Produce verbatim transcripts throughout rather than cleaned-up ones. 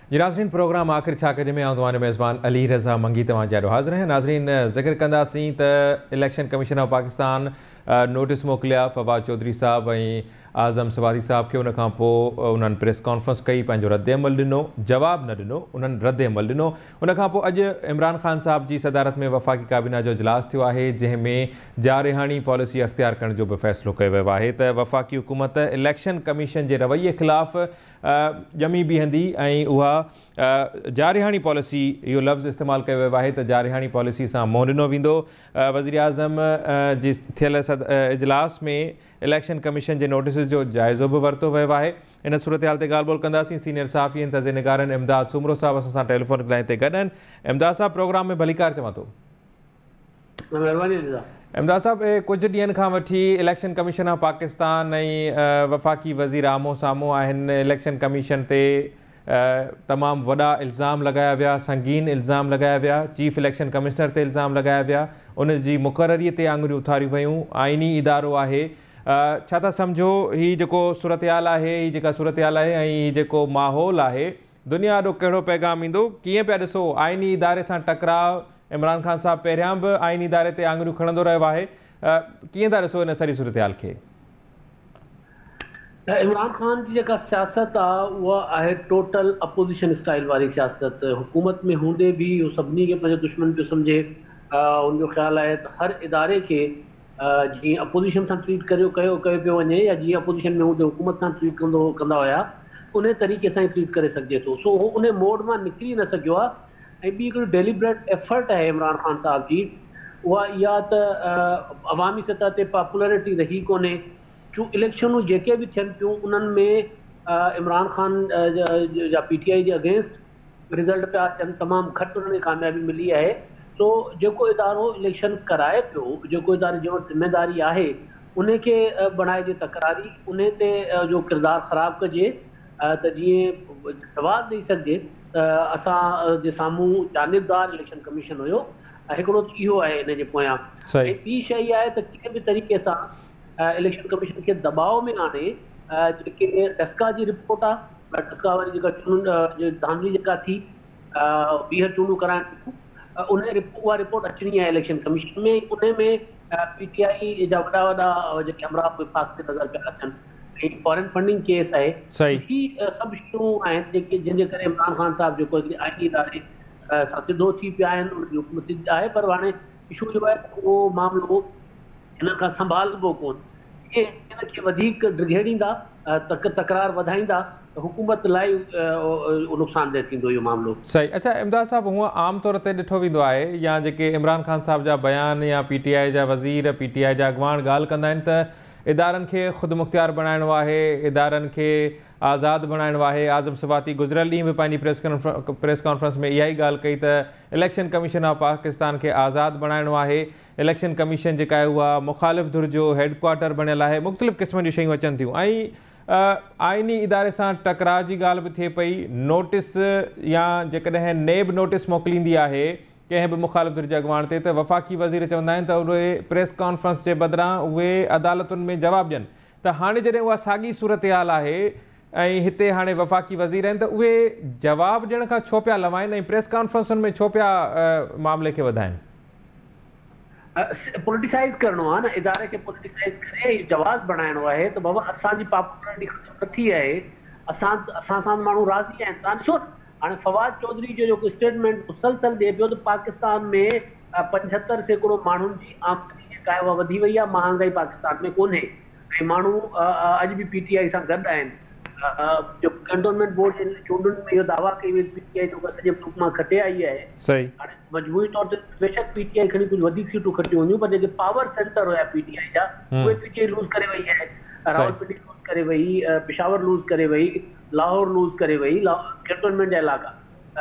जी नाज़रीन, प्रोग्राम आख़िर छा कजे में आऊं तव्हांजो मेज़बान अली रज़ा मंगी तव्हां ॾाढो हाज़िर आहियां। नाज़रीन, ज़िक्र कंदासीं त Election Commission of Pakistan notice मोकिलिया फवाद चौधरी साहब ऐं आज़म सवादी साहब खे। उन खां पोइ उन्हनि प्रेस कॉन्फ्रेंस कई, पंहिंजो रद्द अमल ॾिनो, जवाब न ॾिनो, उन्हनि रद्द अमल ॾिनो। उन खां पोइ अॼु इमरान ख़ान साहब जी सदारत में वफ़ाक़ी काबीना जो इजलास थियो आहे, जंहिंमें जारिहाणी पॉलिसी अख़्तियार करण जो बि फ़ैसिलो कयो वियो आहे त वफ़ाक़ी हुकूमत इलेक्शन कमीशन जे रवैये ख़िलाफ़ ॼमी बीहंदी ऐं उहा जारिहाणी पॉलिसी, इहो लफ़्ज़ इस्तेमालु कयो वियो आहे त जारिहाणी पॉलिसी सां मुंहुं ॾिनो वेंदो। वज़ीर आज़म जी थियल सद इजलास में इलेक्शन कमीशन जे नोटिस जो जाइज़ो बि वरितो वियो आहे। इन सूरत हाल ते ॻाल्हि ॿोल कंदासीं। सीनियर साफ़ी आहिनि तज़े निगारनि इमदाद सुमरो साहब असां सां टेलीफोन लाइन ते गॾु आहिनि। इमदाद साहब, प्रोग्राम में भलीकार चवां थो। इमदाद साहब, कुझु ॾींहंनि खां वठी इलेक्शन कमीशन ऑफ पाकिस्तान ऐं वफ़ाक़ी वज़ीर आमो साम्हूं आहिनि। इलेक्शन कमीशन ते तमामु वॾा इल्ज़ाम लॻाया विया, संगीन इल्ज़ाम लॻाया विया, चीफ इलेक्शन कमिश्नर ते इल्ज़ाम लॻाया विया, उन जी मुक़ररीअ ते आङुरियूं उथारियूं वयूं। आइनी इदारो आहे, छा था सम्झो हीउ जेको सूरत हाल आहे, हीअ जेका सूरत हाल आहे ऐं हीअ जेको माहौल आहे, दुनिया ॾो कहिड़ो पैगाम ईंदो? कीअं पिया ॾिसो आइनी इदारे सां टकराव? इमरान ख़ान साहब पहिरियां बि आइनी इदारे ते आङुरियूं खणंदो रहियो आहे, कीअं था ॾिसो इन सॼी सूरत हाल खे? इमरान ख़ान जी जेका सियासत आहे उहा आहे टोटल अपोज़िशन स्टाइल वारी सियासत। हुकूमत में हूंदे बि उहो सभिनी खे पंहिंजो दुश्मन पियो सम्झे। उनजो ख़्यालु आहे त हर इदारे खे जीअं अपोज़िशन सां ट्रीट करियो कयो कयो पियो वञे, या जीअं अपोज़िशन में हूंदे हुकूमत सां ट्रीट कंदो कंदा हुया, उन तरीक़े सां ई ट्रीट करे सघिजे थो। सो उहो उन मोड मां निकिरी न सघियो आहे। ऐं ॿी हिकिड़ी डेलिब्रेट एफर्ट आहे इमरान ख़ान साहब जी, उहा इहा त अवामी सतह ते पॉपुलरिटी रही कोन्हे। छो इलेक्शनूं जेके बि थियनि पियूं उन्हनि में इमरान ख़ान जा पी टी आई जे अगेंस्ट रिज़ल्ट पिया अचनि, तमामु घटि उन्हनि खे कामयाबी मिली आहे। तो जेको इदारो इलेक्शन कराए पियो, जेको इदारे जो ज़िम्मेदारी आहे, उन खे बणाइजे तकरारी, उन ते जो किरदारु ख़राबु कजे त जीअं जवाबु ॾेई सघिजे त असां जे साम्हूं जानिबदार इलेक्शन कमीशन हुयो। हिकिड़ो त इहो आहे इन जे पोयां। ऐं ॿी शइ इहा आहे त कंहिं बि तरीक़े सां इलेक्शन कमीशन खे दबाव में आणे। जेके डस्का जी रिपोर्ट आहे, डस्का वारी जेका चूंड धांधली जेका थी ॿीहर चूंडूं कराइण, उन उहा रिपोर्ट अचणी आहे इलेक्शन कमीशन में। उन में पी टी आई जा वॾा वॾा जेके अमरा फास्ते नज़र पिया अचनि ऐं फॉरेन फंडिंग केस आहे। ही सभु शयूं आहिनि जेके जंहिंजे करे इमरान ख़ान साहब जेको आइनी इदारे सां सिधो थी पिया आहिनि, उनजी हुकूमत आहे। पर हाणे इशू जो आहे त उहो मामिलो हिन खां संभालबो कोन। इहे हिनखे वधीक ड्रिघेड़ींदा, तक तकरार वधाईंदा, त हुकूमत लाइ नुक़सानदेह थींदो इहो मामिलो। सही। अच्छा इमदाद साहब, हूअं आम तौर ते ॾिठो वेंदो आहे, या जेके इमरान ख़ान साहब जा बयान या पी टी आई जा वज़ीर, पी टी आई जा अॻवान ॻाल्हि कंदा आहिनि त इदारनि खे ख़ुदि मुख़्तियार बणाइणो आहे, इदारनि खे आज़ादु बणाइणो आहे। आज़म सवाती गुज़िरियल ॾींहुं बि पंहिंजी प्रेस कॉन्फ्रेंस प्रेस कॉन्फ्रेंस में इहा ई ॻाल्हि कई त इलेक्शन कमीशन ऑफ पाकिस्तान खे आज़ादु बणाइणो आहे। इलेक्शन कमीशन जेका आहे उहा मुख़ालिफ़ धुर जो हेडक्वार्टर बणियल आहे। मुख़्तलिफ़ क़िस्म जूं शयूं अचनि थियूं ऐं आइनी इदारे सां टकराव जी ॻाल्हि बि थिए पई। नोटिस या जेकॾहिं नेब नोटिस मोकिलींदी आहे कंहिं बि मुख़ालिफ़ धुर जे अॻवान ते, त वफ़ाक़ी वज़ीर चवंदा आहिनि त उहे प्रेस कॉन्फ्रेंस जे बदिरां उहे अदालतुनि में जवाबु ॾियनि। त हाणे जॾहिं उहा साॻी सूरत हाल आहे ऐं हिते हाणे वफ़ाक़ी वज़ीर आहिनि, त उहे जवाबु ॾियण खां छो पिया लवाइनि ऐं प्रेस कॉन्फ्रेंसुनि में छो पिया मामले खे वधाइनि? पॉलिटिसाइज़ करणो आहे न, इदारे खे पॉलिटिसाइज़ करे जवाबु बणाइणो आहे। त बाबा असांजी पॉपुलरिटी ख़तमु नथी आहे, असां असां सां माण्हू राज़ी आहिनि। तव्हां ॾिसो हाणे फवाद चौधरी जो जेको स्टेटमेंट मुसलसल ॾिए पियो त पाकिस्तान में पंजहतरि सैकड़ो माण्हुनि जी आमदनी जेका आहे उहा वधी वई आहे, महांगाई पाकिस्तान में कोन्हे ऐं माण्हू अॼु बि पी टी आई सां गॾु आहिनि। जो कैंटोनमेंट बोर्ड जे चूंडुनि में इहो दावा कई वई पी टी आई जो सॼे मुल्क मां खटे आई आहे। सही। हाणे मजबूरी तौर ते बेशक पी टी आई खणी कुझु वधीक सीटूं खटियूं हूंदियूं, पर जेके पावर सेंटर हुया पी टी आई जा, उहे पी टी आई लूज़ करे वई आहे। रावलपिंडी लूज़ करे वई, पेशावर लूज़ करे वई, लाहौर लूज़ करे वई, कैंटोनमेंट जा इलाइक़ा।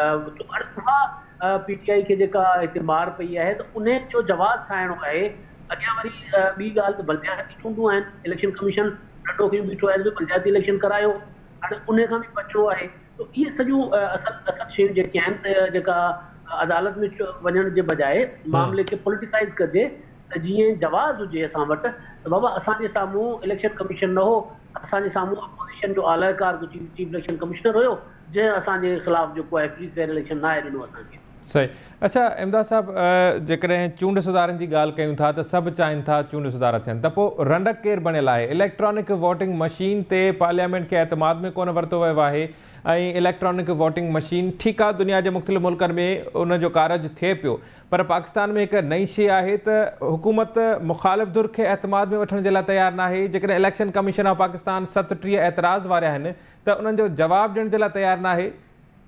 पी टी आई खे जेका हिते मार पई आहे, त उन जो जवाबु ठाहिणो आहे। अॻियां वरी ॿी ॻाल्हि त बलदियाती चूंडूं आहिनि, इलेक्शन कमीशन ॾंडो खणी बीठो आहे, बलदियाती इलेक्शन करायो, हाणे उन खां बि बचिणो आहे। त इहे सॼियूं असल असल शयूं जेके आहिनि त जेका अदालत में वञण जे बजाए मामले खे पॉलिटिसाइज़ कजे, त जीअं जवाज़ हुजे असां वटि त बाबा असांजे साम्हूं इलेक्शन कमीशन न हो, असांजे साम्हूं अपोज़िशन जो आलाकार चीफ इलेक्शन कमिश्नर हुयो जंहिं असांजे ख़िलाफ़ु जेको आहे फ्री फेयर इलेक्शन न आहे ॾिनो असांखे। सही। अच्छा इमदाद साहब, जेकॾहिं चूंड सुधारनि जी ॻाल्हि कयूं था त सभु चाहिनि था चूंड सुधार थियनि, त पोइ रंडक केरु बणियल आहे? इलेक्ट्रॉनिक वोटिंग मशीन ते पार्लियामेंट खे एतमाद में कोन वरितो वियो आहे ऐं इलेक्ट्रॉनिक वोटिंग मशीन ठीकु आहे, दुनिया जे मुख़्तलिफ़ मुल्कनि में उनजो कारज थिए पियो, पर पाकिस्तान में हिकु नई शइ आहे त हुकूमत मुख़ालिफ़ धुर खे एतमाद में वठण जे लाइ तयारु न आहे। जेकॾहिं इलेक्शन कमीशन ऑफ पाकिस्तान सतटीह एतिराज़ वारिया आहिनि त उन्हनि जो जवाबु ॾियण जे लाइ तयारु न आहे।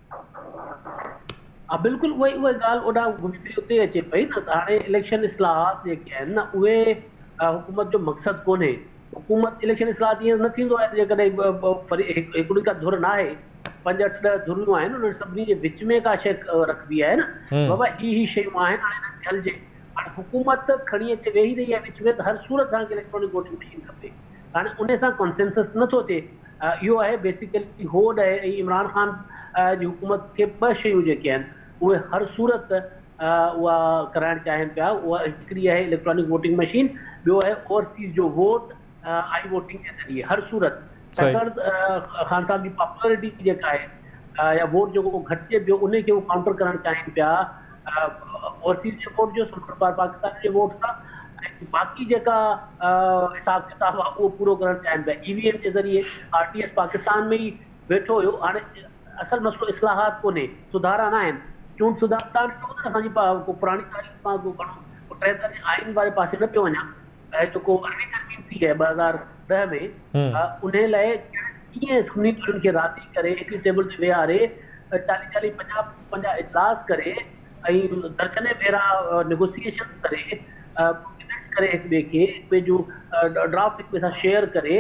हा बिल्कुलु उहा उहा ॻाल्हि ओॾा घुमी फिरी उते अचे पई न। हाणे इलेक्शन इस्लाहात जेके आहिनि न उहे हुकूमत जो मक़सदु कोन्हे। हुकूमत इलेक्शन इस्लाहात ईअं न थींदो आहे जेकॾहिं हिकिड़ी का धुर न आहे, पंज अठ ॾह धुरियूं आहिनि, उन्हनि सभिनी जे विच में का शइ रखबी आहे न, बाबा ही ही शयूं आहिनि, हाणे हिननि खे हलिजे। हाणे हुकूमत खणी अचे वेही रही आहे विच में त हर सूरत असांखे इलेक्ट्रॉनिक वोटिंग मशीन खपे। हाणे उन सां कॉन्सेंसस नथो थिए। इहो आहे बेसिकली होड आहे। ऐं इमरान ख़ान जी हुकूमत खे ॿ शयूं जेके आहिनि उहे हर सूरत उहा कराइणु चाहिनि पिया। उहा हिकिड़ी आहे इलेक्ट्रॉनिक वोटिंग मशीन, ॿियो आहे ओवरसीज़ जो वोट आई वोटिंग जे ज़रिए हर सूरत। छाकाणि ख़ान साहब जी पॉपुलरिटी जेका आहे या वोट जेको घटिजे पियो उनखे उहो काउंटर करणु चाहिनि पिया ओवरसीज़ जे वोट जो, पाकिस्तान जे वोट सां। ऐं बाक़ी जेका हिसाब किताब आहे उहो पूरो करणु चाहिनि पिया ईवीएम जे ज़रिए। आर टी एस पाकिस्तान में ई वेठो हुयो। हाणे असल मसइलो इस्लाहात कोन्हे, सुधारा न आहिनि। चूंड सुधार तव्हां ॾिठो न असांजी पुराणी तारीख़ मां को घणो टेहतरि जे आइन वारे पासे न पियो वञा। जेको अरबी तरमीम थी आहे ॿ हज़ार ॾह में, उन लाइ कीअं सभिनी ॻोल्हियुनि खे राज़ी करे हिकिड़ी टेबल ते वेहारे चालीह चालीह पंजाह पंजाह इजलास करे ऐं दर्जने भेरा नेगोसिएशन्स करे विज़िट्स करे हिक ॿिए खे हिक ॿिए जो ड्राफ्ट हिक ॿिए सां शेयर करे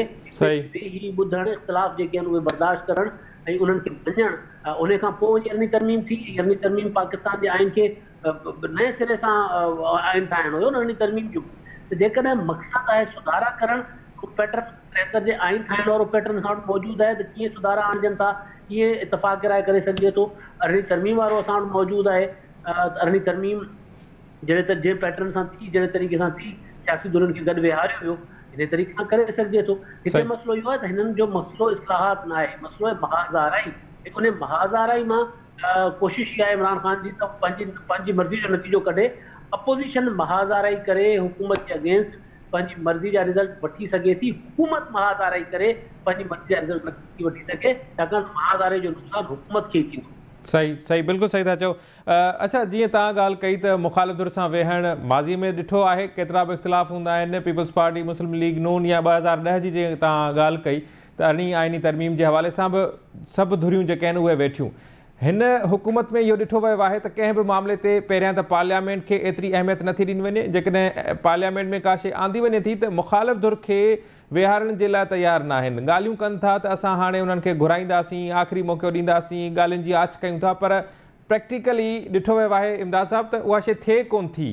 ही ॿुधणु इख़्तिलाफ़ जेके आहिनि उहे बर्दाश्त करणु ऐं उन्हनि खे मञणु। उन खां पोइ वरी अरबी तरमीम थी। अरबी तरमीम पाकिस्तान जे आइन खे नए सिरे सां आइन ठाहिणो हुयो न अरबी तरमीम जो। त जेकॾहिं मक़सदु आहे सुधारा करणु, पैटर्न टेहतरि जे आइन ठाहिण वारो पैटर्न असां वटि मौजूदु आहे, त कीअं सुधारा आणजनि था कीअं इतफ़ाक़ राय करे सघिजे थो। अरबी तरमीम वारो असां वटि मौजूदु आहे। अरबी तरमीम जहिड़े त जंहिं पैटर्न सां थी, जहिड़े तरीक़े सां थी, सियासी धुरनि खे गॾु वेहारियो वियो, इन तरीक़े सां करे सघिजे थो। हिते मसइलो इहो आहे त हिननि जो मसइलो इस्लाहात न आहे, मसइलो आहे महाज़ाराई। उन महाज़ाराई मां कोशिशि इहा आहे इमरान ख़ान जी त पंहिंजी पंहिंजी मर्ज़ी जो नतीजो कढे। अपोज़िशन महाज़ाराई करे हुकूमत जे अगेंस्ट पंहिंजी मर्ज़ी जा रिज़ल्ट वठी सघे थी, हुकूमत महाज़ाराई करे पंहिंजी मर्ज़ी जा रिज़ल्ट नथी वठी सघे, छाकाणि महाज़ारे जो नुक़सानु हुकूमत खे ई थींदो। सही सही बिल्कुलु सही था चओ। अच्छा जीअं तव्हां ॻाल्हि कई त मुख़ालिफ़ धुर सां वेहणु माज़ी में ॾिठो आहे केतिरा बि इख़्तिलाफ़ हूंदा आहिनि। पीपल्स पार्टी, मुस्लिम लीग नून या ॿ हज़ार ॾह जी जीअं तव्हां ॻाल्हि कई त अरणी आइनी तरमीम जे हवाले सां बि सभु धुरियूं जेके आहिनि उहे वेठियूं। हिन हुकूमत में इहो ॾिठो वियो आहे त कंहिं बि मामले ते पहिरियां त पार्लियामेंट खे एतिरी अहमियत नथी ॾिनी वञे। जेकॾहिं पार्लियामेंट में का शइ आंदी वञे थी त मुख़ालिफ़ धुर खे वेहारण जे लाइ तयारु न आहिनि। ॻाल्हियूं कनि था त असां हाणे उन्हनि खे घुराईंदासीं, आख़िरी मौक़ो ॾींदासीं, ॻाल्हियुनि जी आछ कयूं था, पर प्रैक्टिकली ॾिठो वियो आहे इमदाद साहब त उहा शइ थिए कोन थी।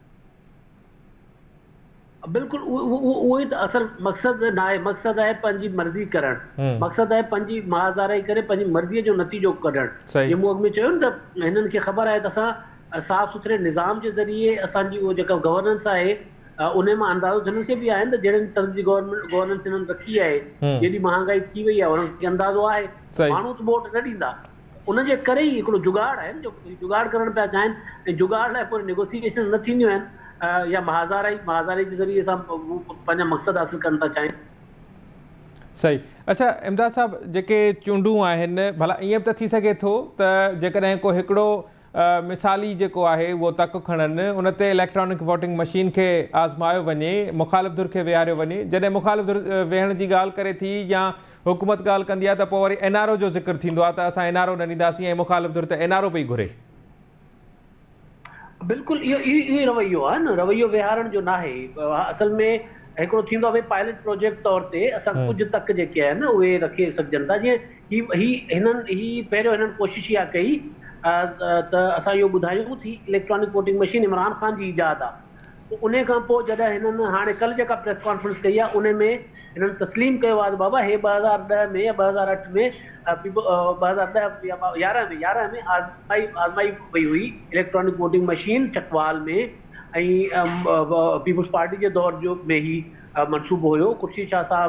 बिल्कुलु उहो ई त असल मक़सदु न आहे। मक़सदु आहे पंहिंजी मर्ज़ी करणु, मक़सदु आहे पंहिंजी महाज़ाराई करे पंहिंजी मर्ज़ीअ जो नतीजो कढणु। जीअं मूं अॻु में चयो न त हिननि खे ख़बर आहे त असां साफ़ सुथरे निज़ाम जे ज़रिए असांजी उहा जेका गवर्नेंस आहे उन मां अंदाज़ो हिननि खे बि आहे न त जहिड़े तर्ज़ जी गवर्नमेंट गवर्नेंस हिननि रखी आहे, जेॾी महांगाई थी वई आहे उन्हनि खे अंदाज़ो आहे माण्हू त वोट न ॾींदा। उनजे करे ई हिकिड़ो जुगाड़ आहे जो जुगाड़ करणु पिया चाहिनि ऐं जुगाड़ लाइ पोइ नेगोसिएशन न थींदियूं आहिनि या महाज़ाराई महाज़ाराई जे ज़रिए सां पंहिंजा मक़सद हासिल करणु था चाहिनि। सही। अच्छा इमदाद साहब, जेके चूंडूं आहिनि भला ईअं बि त थी सघे थो त जेकॾहिं को हिकिड़ो मिसाली जेको आहे उहो तक खणनि, उन ते इलेक्ट्रॉनिक वोटिंग मशीन खे आज़मायो वञे, मुख़ालिफ़ धुर खे वेहारियो वञे। जॾहिं मुख़ालिफ़ धुर वेहण जी ॻाल्हि करे थी या हुकूमत ॻाल्हि कंदी आहे त पोइ वरी एन आर ओ जो ज़िक्र थींदो आहे त असां एन आर ओ न ॾींदासीं ऐं मुख़ालिफ़ धुर त एन आर ओ पई घुरे। बिल्कुलु इहो इहो रवैयो आहे न, रवैयो विहारण जो न आहे। असल में हिकिड़ो थींदो आहे भई पायलट प्रोजेक्ट तौर ते असां कुझु तक जेके आहिनि उहे रखे सघजनि था। जीअं ही ही हिननि ही पहिरियों हिननि कोशिशि इहा कई त असां इहो ॿुधायूं थी electronic voting machine Imran Khan जी ईजाद आहे। उन खां पोइ जॾहिं हिननि हाणे कल्ह जेका प्रेस कॉन्फ्रेंस कई आहे उन में हिननि तस्लीम कयो आहे त बाबा हे ॿ हज़ार ॾह में या ॿ हज़ार अठ में ॿ हज़ार ॾह या यारहं में यारहं में आज़माई आज़माई वई हुई इलेक्ट्रॉनिक वोटिंग मशीन चकवाल में ऐं पीपल्स पार्टी जे दौर जो में ही मनसूबो हुयो। ख़ुर्शीद शाह साहब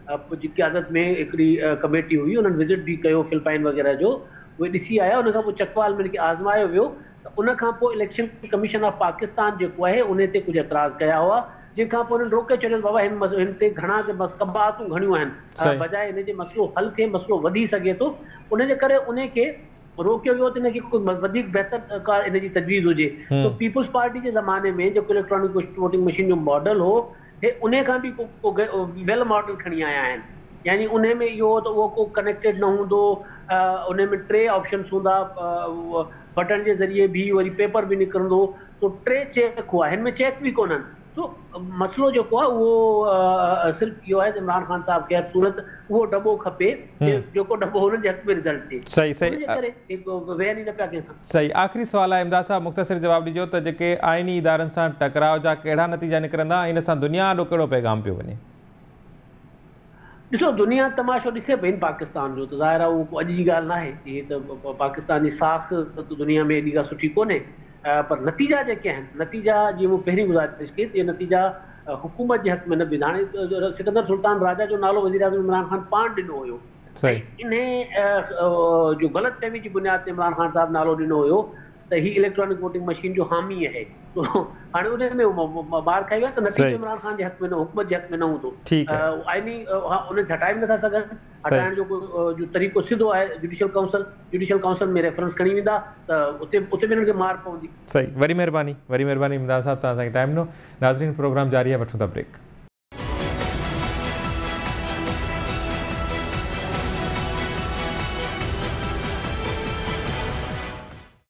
जी क़यादत में हिकिड़ी कमेटी हुई, उन्हनि विज़िट बि कयो फिलिपाइन वग़ैरह जो, उहे ॾिसी आया। उन खां पोइ चकवाल में हिनखे आज़मायो वियो। त उन खां पोइ इलेक्शन कमीशन ऑफ पाकिस्तान जेको आहे उन ते कुझु एतिराज़ कया हुआ, जंहिंखां पोइ उन्हनि रोके छॾियो बाबा हिन हिन ते घणा कबातूं घणियूं आहिनि, बजाए हिन जे मसइलो हल थिए, मसइलो वधी सघे थो, उनजे करे उन खे रोकियो वियो त हिनखे कोई वधीक बहितर का इन जी तजवीज़ हुजे। त पीपल्स पार्टी जे ज़माने में जेको इलेक्ट्रॉनिक वोटिंग मशीन जो मॉडल हो, हे उन खां बि को वेल मॉडल खणी आया आहिनि। यानी उन में इहो त उहो को कनेक्टेड न हूंदो, उन में टे ऑप्शन्स हूंदा, बटन जे ज़रिए बि, वरी पेपर बि निकिरंदो, तो टे चेक हुआ, हिन में चेक बि कोन्हनि। तो मसइलो जेको आहे उहो सिर्फ़ु इहो आहे त इमरान ख़ान साहब खे हर सूरत उहो डॿो खपे जेको डॿो हुननि जे हक़ में रिज़ल्ट थिए। सही सही करे हिकु वेहन ई न पिया कंहिंसां। सही आख़िरी सुवाल आहे इमदाद साहब, मुख़्तसिर जवाबु ॾिजो त जेके आइनी इदारनि सां टकराव जा कहिड़ा नतीजा निकिरंदा, इन सां दुनिया ॾो कहिड़ो पैगाम पियो वञे? ॾिसो, दुनिया तमाशो ॾिसे पई न पाकिस्तान जो, त ज़ाहिर आहे उहो अॼु जी ॻाल्हि न आहे। इहे त पाकिस्तान जी साख त दुनिया में एॾी का सुठी कोन्हे, पर नतीजा जेके आहिनि, नतीजा जीअं मूं पहिरीं गुज़ारिश कई, इहे नतीजा हुकूमत जे हक़ में न बि। हाणे सिकंदर सुल्तान राजा जो नालो वज़ीर आज़म इमरान ख़ान पाण ॾिनो हुयो, इन जो ग़लतफ़हमी जी बुनियाद ते इमरान ख़ान साहब नालो ॾिनो हुयो त ही इलेक्ट्रॉनिक वोटिंग मशीन जो हामी आहे। तो हाणे उन में मार खाई विया त नतीजो इमरान ख़ान जे हक़ में न, हुकूमत जे हक़ में न हूंदो। आइनी उन हटाए बि नथा सघनि, हटाइण जो जो तरीक़ो सिधो आहे जुडिशियल काउंसिल, जुडिशियल काउंसिल में रेफरेंस खणी वेंदा त उते उते बि हिननि खे मार पवंदी। सही, वरी महिरबानी, वरी महिरबानी इमदाद साहब, तव्हां असांखे टाइम ॾिनो। नाज़रीन, प्रोग्राम जारी आहे, वठूं था ब्रेक।